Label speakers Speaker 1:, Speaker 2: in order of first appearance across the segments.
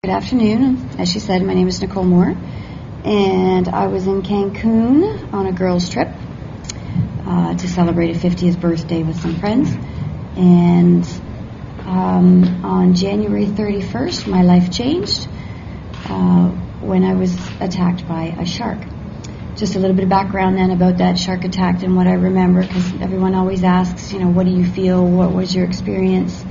Speaker 1: Good afternoon. As she said, my name is Nicole Moore, and I was in Cancun on a girls' trip to celebrate a 50th birthday with some friends. And on January 31st, my life changed when I was attacked by a shark. Just a little bit of background then about that shark attack and what I remember, because everyone always asks, what do you feel? What was your experience?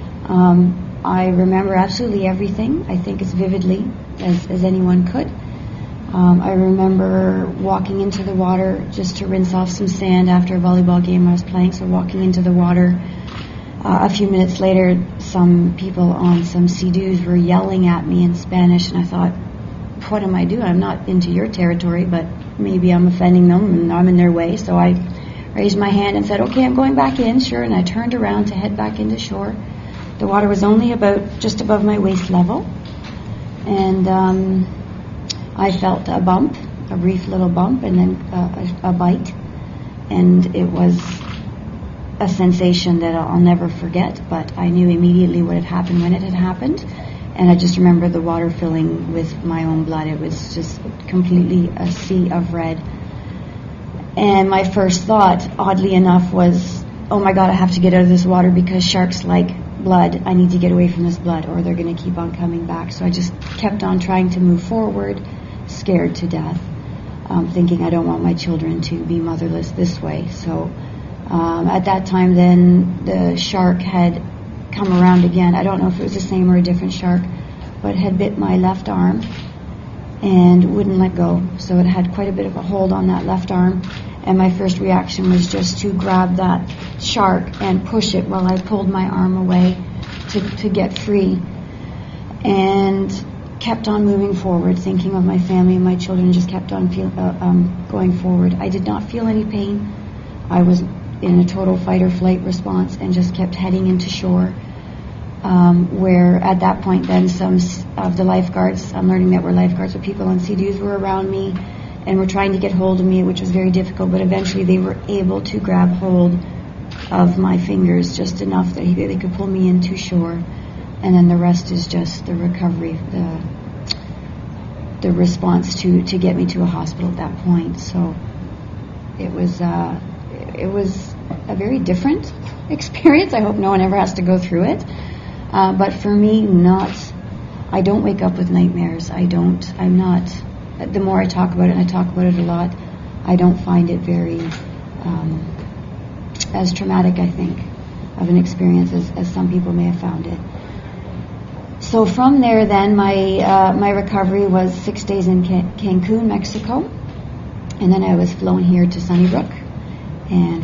Speaker 1: I remember absolutely everything, I think as vividly as anyone could. I remember walking into the water just to rinse off some sand after a volleyball game I was playing. So walking into the water, a few minutes later, some people on some Sea-Doos were yelling at me in Spanish, and I thought, what am I doing? I'm not into your territory, but maybe I'm offending them and I'm in their way. So I raised my hand and said, okay, I'm going back in, sure. And I turned around to head back into shore. The water was only about just above my waist level, and I felt a bump, a brief little bump, and then a bite, and it was a sensation that I'll never forget, but I knew immediately what had happened when it had happened, and I just remember the water filling with my own blood. It was just completely a sea of red, and my first thought, oddly enough, was, oh my God, I have to get out of this water because sharks like blood. I need to get away from this blood or they're going to keep on coming back. So I just kept on trying to move forward, scared to death, thinking I don't want my children to be motherless this way. So at that time then the shark had come around again. I don't know if it was the same or a different shark, but had bit my left arm and wouldn't let go. So it had quite a bit of a hold on that left arm. And my first reaction was just to grab that shark and push it while I pulled my arm away to get free. And kept on moving forward, thinking of my family and my children, just kept on going forward. I did not feel any pain. I was in a total fight or flight response and just kept heading into shore, where at that point then some of the lifeguards, I'm learning that were lifeguards, but people on Sea-Doos were around me and were trying to get hold of me, which was very difficult, but eventually they were able to grab hold of my fingers just enough that they could pull me into shore, and then the rest is just the recovery, the response to get me to a hospital at that point. So it was a very different experience. I hope no one ever has to go through it, but for me, I don't wake up with nightmares. I'm not. The more I talk about it, and I talk about it a lot, I don't find it very as traumatic, I think, of an experience as some people may have found it. So from there then, my recovery was 6 days in Cancun, Mexico, and then I was flown here to Sunnybrook and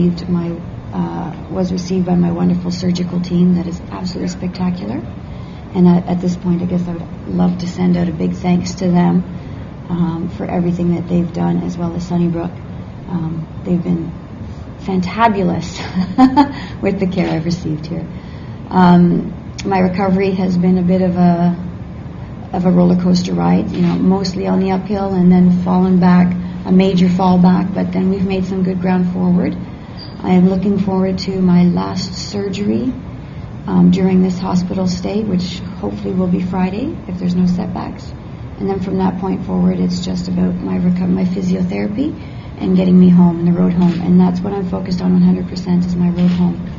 Speaker 1: was received by my wonderful surgical team that is absolutely spectacular. And at this point, I guess I would love to send out a big thanks to them for everything that they've done, as well as Sunnybrook. They've been fantabulous with the care I've received here. My recovery has been a bit of a roller coaster ride, mostly on the uphill and then falling back, a major fall back, but then we've made some good ground forward. I am looking forward to my last surgery during this hospital stay, which hopefully will be Friday if there's no setbacks. And then from that point forward, it's just about my physiotherapy and getting me home and the road home. And that's what I'm focused on 100%, is my road home.